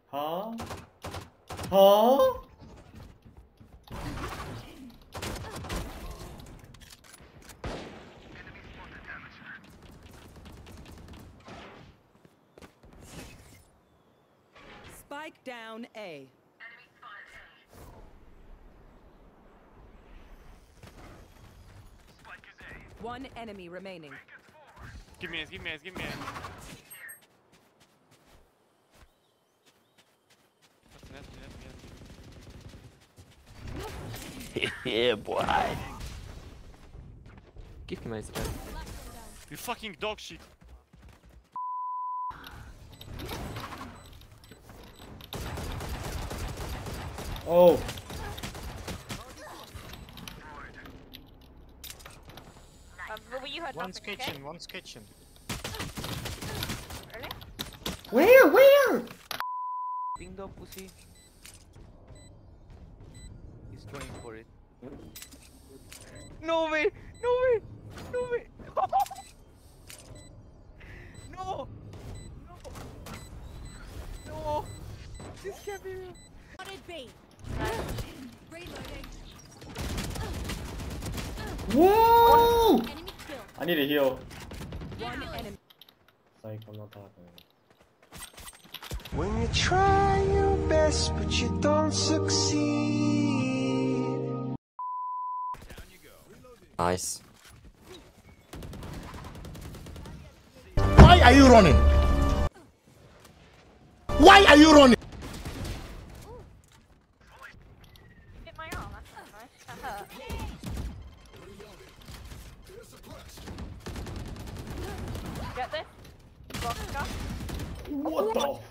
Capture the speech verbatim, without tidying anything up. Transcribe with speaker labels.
Speaker 1: Huh? Huh?
Speaker 2: Spike down A. One enemy remaining.
Speaker 3: Give me this, give me this, give me this.
Speaker 4: Yeah, boy.
Speaker 5: Give me my spell.
Speaker 3: You fucking dog shit.
Speaker 1: Oh.
Speaker 6: Um, but you heard
Speaker 7: One's
Speaker 6: nothing,
Speaker 7: kitchen,
Speaker 6: okay?
Speaker 7: one's kitchen.
Speaker 6: Really?
Speaker 1: Where? Where?
Speaker 4: Ping the pussy. He's going for it. No way! No way! No way! No! No! No! This can't be real.
Speaker 2: Spotted B. Reloading.
Speaker 1: Whoa!
Speaker 2: Enemy kill.
Speaker 1: I need a heal.
Speaker 2: One enemy.
Speaker 1: Psych, I'm not talking.
Speaker 8: When you try your best but you don't succeed.
Speaker 5: Nice.
Speaker 9: Why are you running? Why are you running?
Speaker 6: Hit my arm, that's not nice. That hurt. Get this? Vodka.
Speaker 1: What the